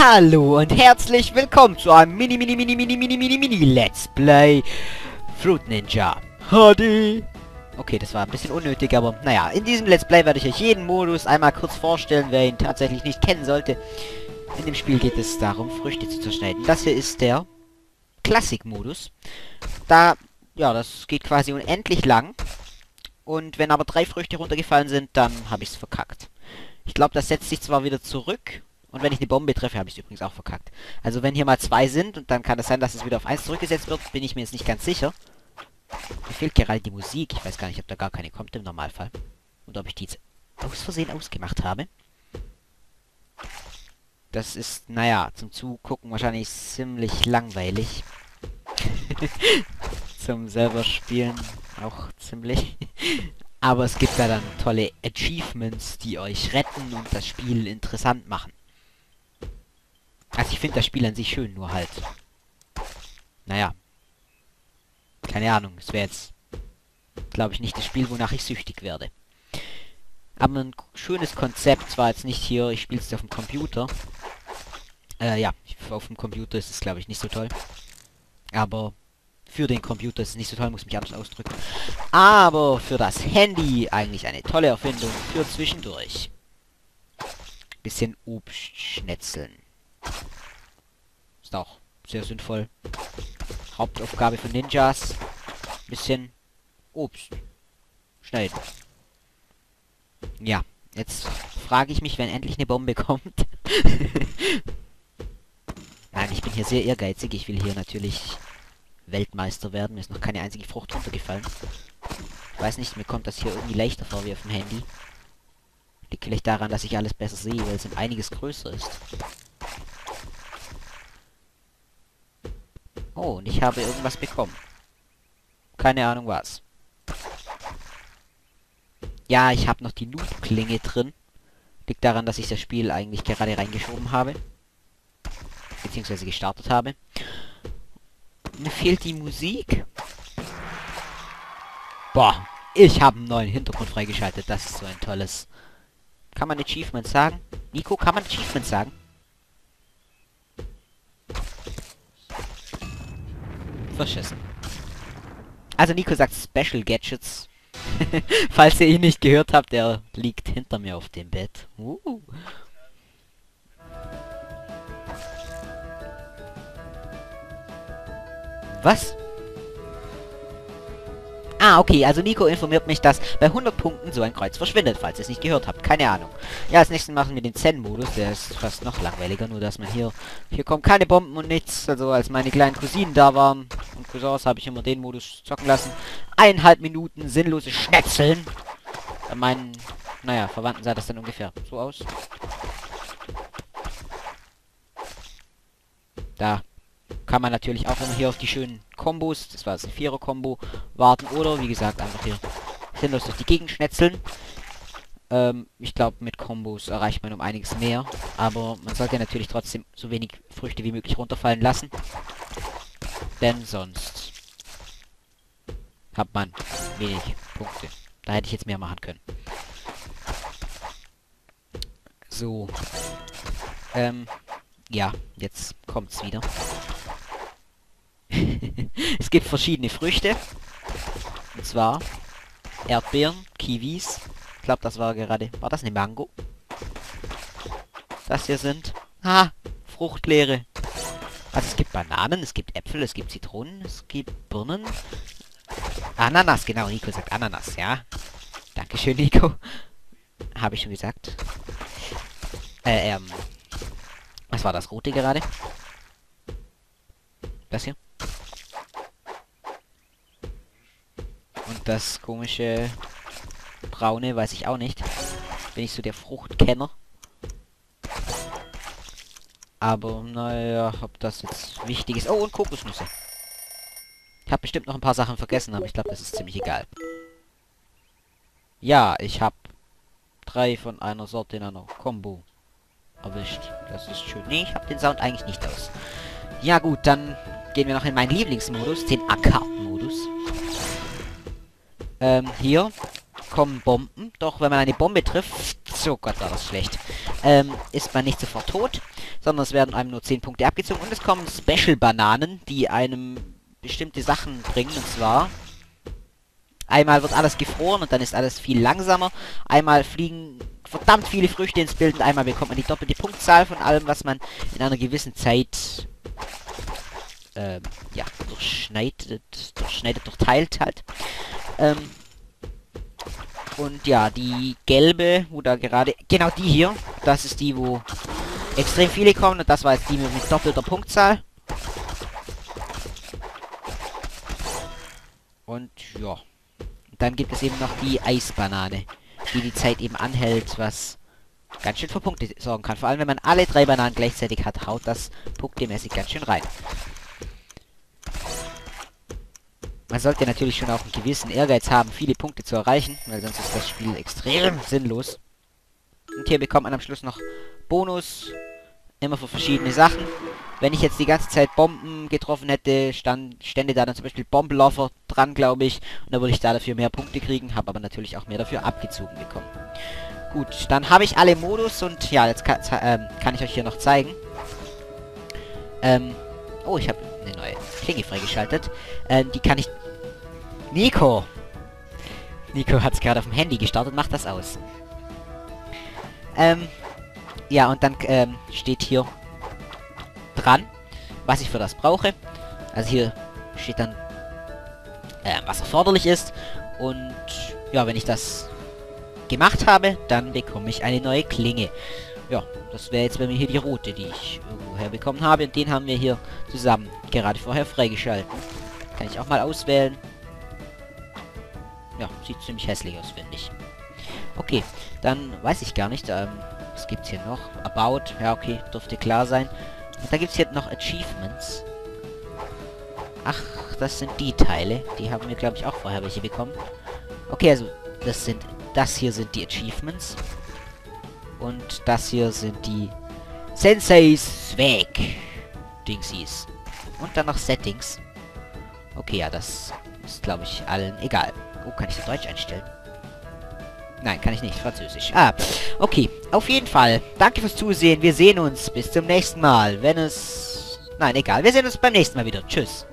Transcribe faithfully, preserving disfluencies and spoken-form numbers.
Hallo und herzlich willkommen zu einem Mini Mini Mini Mini Mini Mini Mini Let's Play Fruit Ninja H D. Okay, das war ein bisschen unnötig, aber naja, in diesem Let's Play werde ich euch jeden Modus einmal kurz vorstellen, wer ihn tatsächlich nicht kennen sollte. In dem Spiel geht es darum, Früchte zu zerschneiden. Das hier ist der Klassik-Modus. Da, ja, das geht quasi unendlich lang. Und wenn aber drei Früchte runtergefallen sind, dann habe ich es verkackt. Ich glaube, das setzt sich zwar wieder zurück. Und wenn ich eine Bombe treffe, habe ich es übrigens auch verkackt. Also wenn hier mal zwei sind und dann kann es sein, dass es wieder auf eins zurückgesetzt wird, bin ich mir jetzt nicht ganz sicher. Mir fehlt gerade die Musik. Ich weiß gar nicht, ob da gar keine kommt im Normalfall. Und ob ich die jetzt aus Versehen ausgemacht habe. Das ist, naja, zum Zugucken wahrscheinlich ziemlich langweilig. Zum selber spielen auch ziemlich. Aber es gibt da dann tolle Achievements, die euch retten und das Spiel interessant machen. Also ich finde das Spiel an sich schön, nur halt. Naja. Keine Ahnung, es wäre jetzt, glaube ich, nicht das Spiel, wonach ich süchtig werde. Aber ein schönes Konzept, zwar jetzt nicht hier, ich spiele es auf dem Computer. Äh, ja, auf dem Computer ist es, glaube ich, nicht so toll. Aber für den Computer ist es nicht so toll, muss mich anders ausdrücken. Aber für das Handy eigentlich eine tolle Erfindung für zwischendurch. Bisschen Obst schnetzeln. Ist auch sehr sinnvoll. Hauptaufgabe von Ninjas. Bisschen Obst schneiden. Ja, jetzt frage ich mich, wenn endlich eine Bombe kommt. Nein, ich bin hier sehr ehrgeizig. Ich will hier natürlich Weltmeister werden. Mir ist noch keine einzige Frucht runtergefallen. Ich weiß nicht, mir kommt das hier irgendwie leichter vor wie auf dem Handy. Liegt vielleicht daran, dass ich alles besser sehe, weil es um einiges größer ist. Oh, und ich habe irgendwas bekommen. Keine Ahnung was. Ja, ich habe noch die Noob-Klinge drin. Liegt daran, dass ich das Spiel eigentlich gerade reingeschoben habe. Beziehungsweise gestartet habe. Mir fehlt die Musik. Boah, ich habe einen neuen Hintergrund freigeschaltet. Das ist so ein tolles... Kann man Achievement sagen? Nico, kann man Achievement sagen? Verschissen. Also Nico sagt Special Gadgets. Falls ihr ihn nicht gehört habt, der liegt hinter mir auf dem Bett. Uh. Was? Ah, okay, also Nico informiert mich, dass bei hundert Punkten so ein Kreuz verschwindet, falls ihr es nicht gehört habt. Keine Ahnung. Ja, als nächstes machen wir den Zen-Modus. Der ist fast noch langweiliger, nur dass man hier... Hier kommen keine Bomben und nichts. Also als meine kleinen Cousinen da waren und Cousins, habe ich immer den Modus zocken lassen. Eineinhalb Minuten sinnlose Schnetzeln. Bei meinen, naja, Verwandten sah das dann ungefähr so aus. Da kann man natürlich auch immer hier auf die schönen Kombos, das war jetzt ein Vierer-Kombo, warten oder, wie gesagt, einfach hier sinnlos durch die Gegend schnetzeln. Ähm, ich glaube, mit Kombos erreicht man um einiges mehr, aber man sollte natürlich trotzdem so wenig Früchte wie möglich runterfallen lassen, denn sonst hat man wenig Punkte. Da hätte ich jetzt mehr machen können. So. Ähm, ja, jetzt kommt's wieder. Es gibt verschiedene Früchte. Und zwar Erdbeeren, Kiwis. Ich glaube, das war gerade... War das eine Mango? Das hier sind... Ah, Fruchtleere. Also es gibt Bananen, es gibt Äpfel, es gibt Zitronen, es gibt Birnen. Ananas, genau, Nico sagt Ananas, ja. Dankeschön, Nico. Habe ich schon gesagt. Äh, ähm... Was war das Rote gerade? Das hier? Und das komische Braune weiß ich auch nicht. Bin ich so der Fruchtkenner. Aber naja, ob das jetzt wichtig ist. Oh, und Kokosnüsse. Ich habe bestimmt noch ein paar Sachen vergessen, aber ich glaube, das ist ziemlich egal. Ja, ich habe drei von einer Sorte in einer Combo erwischt. Das ist schön. Nee, ich habe den Sound eigentlich nicht aus. Ja gut, dann gehen wir noch in meinen Lieblingsmodus, den Arcade-Modus. Ähm, hier kommen Bomben. Doch wenn man eine Bombe trifft, So Gott, war das schlecht. Ähm, ist man nicht sofort tot, sondern es werden einem nur zehn Punkte abgezogen und es kommen Special-Bananen, die einem bestimmte Sachen bringen, und zwar einmal wird alles gefroren und dann ist alles viel langsamer, einmal fliegen verdammt viele Früchte ins Bild und einmal bekommt man die doppelte Punktzahl von allem, was man in einer gewissen Zeit ähm, ja, durchschneidet, durchschneidet, durchteilt halt. Ähm, Und ja, die gelbe, wo da gerade... Genau die hier. Das ist die, wo extrem viele kommen. Und das war jetzt die mit, mit doppelter Punktzahl. Und ja. Und dann gibt es eben noch die Eisbanane, die die Zeit eben anhält, was ganz schön für Punkte sorgen kann. Vor allem, wenn man alle drei Bananen gleichzeitig hat, haut das punktemäßig ganz schön rein. Man sollte natürlich schon auch einen gewissen Ehrgeiz haben, viele Punkte zu erreichen, weil sonst ist das Spiel extrem sinnlos. Und hier bekommt man am Schluss noch Bonus, immer für verschiedene Sachen. Wenn ich jetzt die ganze Zeit Bomben getroffen hätte, stand, stände da dann zum Beispiel Bombenlaufer dran, glaube ich. Und dann würde ich da dafür mehr Punkte kriegen, habe aber natürlich auch mehr dafür abgezogen bekommen. Gut, dann habe ich alle Modus und ja, jetzt kann, ähm, kann ich euch hier noch zeigen. Ähm, oh, ich habe eine neue Klinge freigeschaltet. Ähm, die kann ich... Nico! Nico hat es gerade auf dem Handy gestartet, macht das aus. Ähm, ja, und dann ähm, steht hier dran, was ich für das brauche. Also hier steht dann, äh, was erforderlich ist. Und ja, wenn ich das gemacht habe, dann bekomme ich eine neue Klinge. Ja, das wäre jetzt bei mir hier die rote, die ich irgendwo herbekommen habe. Und den haben wir hier zusammen gerade vorher freigeschalten. Kann ich auch mal auswählen. Ja, sieht ziemlich hässlich aus, finde ich. Okay, dann weiß ich gar nicht. Ähm, was gibt's hier noch? About, ja okay, dürfte klar sein. Und da gibt's hier noch Achievements. Ach, das sind die Teile. Die haben wir, glaube ich, auch vorher welche bekommen. Okay, also das sind, das hier sind die Achievements. Und das hier sind die Senseis Swag Dingsies. Und dann noch Settings. Okay, ja, das ist, glaube ich, allen egal. Oh, kann ich das Deutsch einstellen? Nein, kann ich nicht. Französisch. Ah, okay. Auf jeden Fall. Danke fürs Zusehen. Wir sehen uns. Bis zum nächsten Mal. Wenn es... Nein, egal. Wir sehen uns beim nächsten Mal wieder. Tschüss.